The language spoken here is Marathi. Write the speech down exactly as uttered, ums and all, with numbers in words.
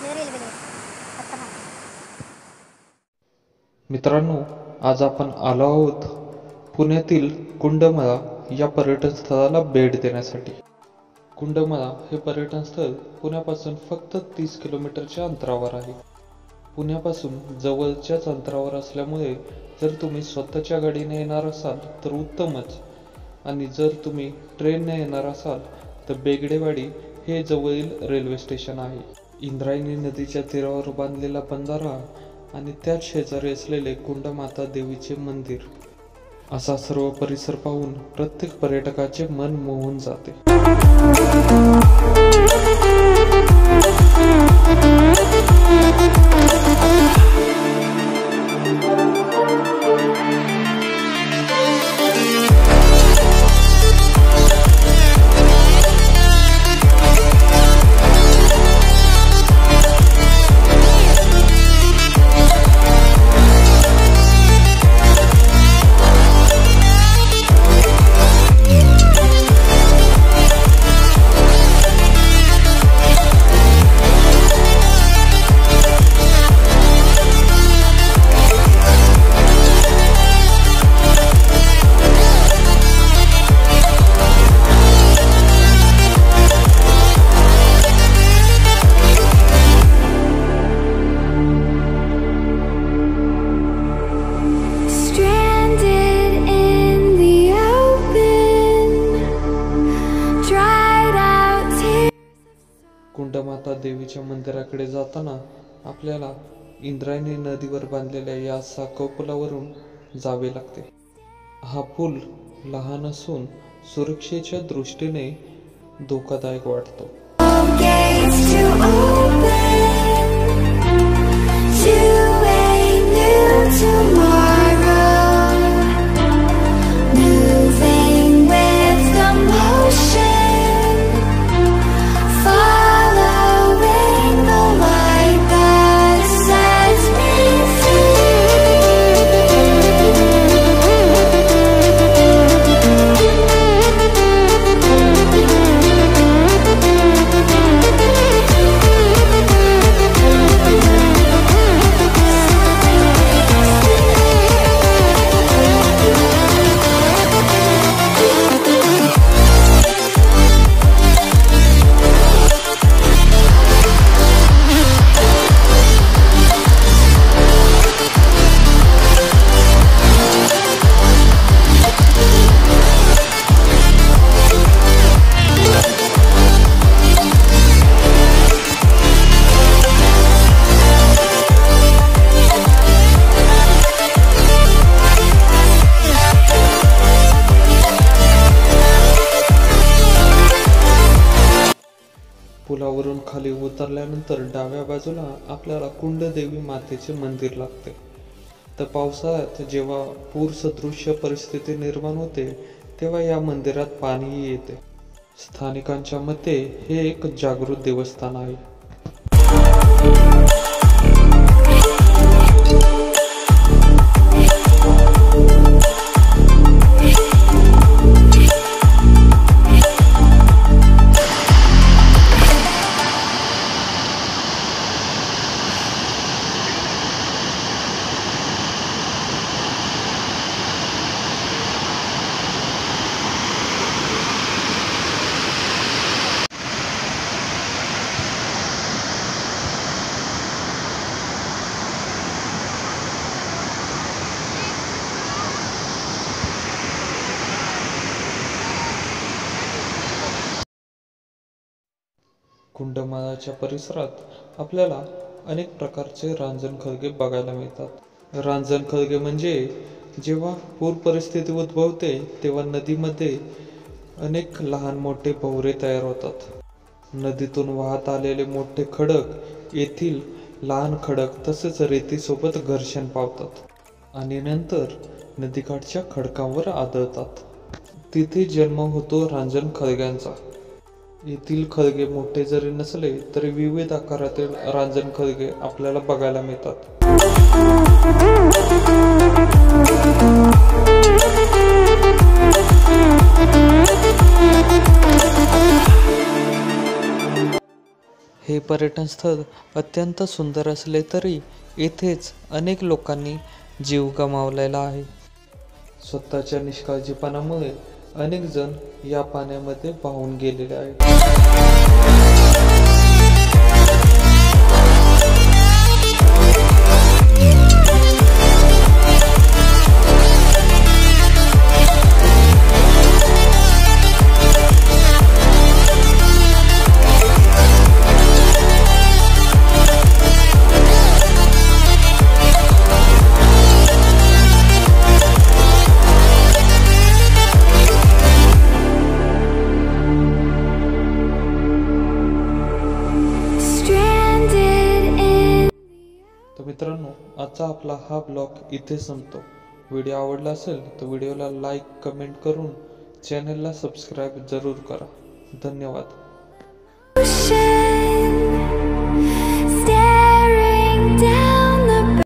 मित्रांनो, आज आपण आलो आहोत पुण्यातील कुंडमाळा या पर्यटन स्थळाला भेट देण्यासाठी। कुंडमाळा हे पर्यटन स्थळ पुण्यापासून फक्त तीस किलोमीटरच्या अंतरावर आहे। पुण्यापासून जवळच्याच अंतरावर असल्यामुळे जर तुम्ही स्वतःच्या गाडीने येणार असाल तर उत्तमच, आणि जर तुम्ही ट्रेनने येणार असाल तर बेगडेवाडी हे जवळील रेल्वे स्टेशन आहे। इंद्रायणी नदीच्या तीरावर बांधलेला बंधारा आणि त्याच शेजारी असलेले कुंडमाता देवीचे मंदिर, असा सर्व परिसर पाहून प्रत्येक पर्यटकाचे मन मोहून जाते। कुंडमाता देवीच्या मंदिराकडे जाताना आपल्याला इंद्रायणी नदीवर बांधलेल्या या साकव पुलावरून जावे लागते। हा पूल लहान असून सुरक्षेच्या दृष्टीने धोकादायक वाटतो। पुलावरून खाली उतरल्यानंतर डाव्या बाजूला आपल्याला कुंडदेवी मातेचे मंदिर लागते। तर पावसाळ्यात जेव्हा पूर सदृश्य परिस्थिती निर्माण होते तेव्हा या मंदिरात पाणीही येते। स्थानिकांच्या मते हे एक जागृत देवस्थान आहे। कुंडमाळाच्या परिसरात आपल्याला अनेक प्रकारचे रांजणखळगे बघायला मिळतात। रांजणखळगे म्हणजे जेव्हा पूर परिस्थिती उद्भवते तेव्हा नदीमध्ये अनेक लहान मोठे भोवरे तयार होतात। नदीतून वाहत आलेले मोठे खडक येथील लहान खडक तसेच रेतीसोबत घर्षण पावतात आणि नंतर नदीकाठच्या खडकांवर आदळतात। तिथे जन्म होतो रांजणखळग्यांचा। येथील खळगे मोठे जरी नसले तरी विविध आकारातील रांजणखळगे आपल्याला बघायला मिळतात। हे पर्यटन स्थळ अत्यंत सुंदर असले तरी येथेच अनेक लोकांनी जीव गमावलेला आहे. स्वतःच्या निष्काळजीपणामुळे अनेक जण या पाण्यामध्ये वाहून गेलेले आहेत. तर मित्रांनो, आजचा आपला हा ब्लॉग इथे संपतो. व्हिडिओ आवडला असेल तर व्हिडिओला लाईक कमेंट करून चॅनलला सबस्क्राईब जरूर करा. धन्यवाद.